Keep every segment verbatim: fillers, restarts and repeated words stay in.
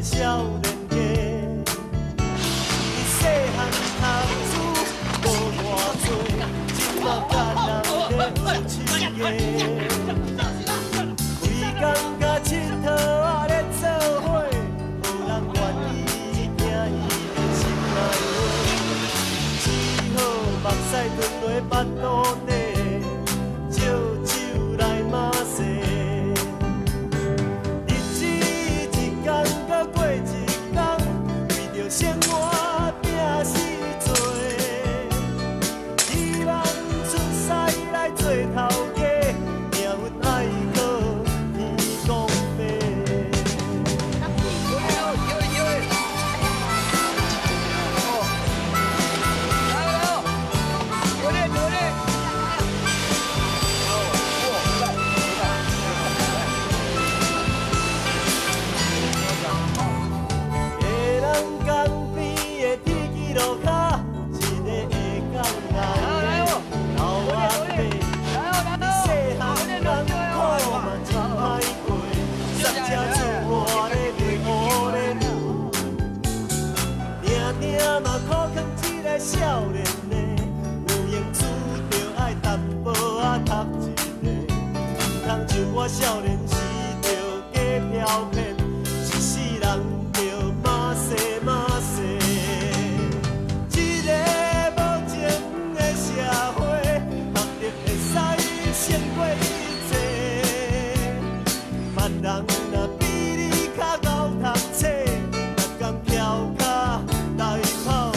个少年家。伊细汉读书无偌多，今嘛甲人咧有亲个。规工甲佚佗啊咧做伙，无人愿意听伊的心内话。只好目屎吞落腹肚底。 借酒来马戏，日子一天搁过一天，为着生活拼死做，希望出师来做头家，命运爱靠天公伯。少年的有用处着爱淡薄仔读一个，唔通像我少年时着假飘骗，一世人着马西马西。一个无情的社会，学着会使胜过一切。别人若比你较贤读册，逐工翘脚来跑。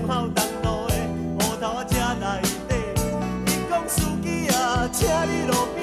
请你路。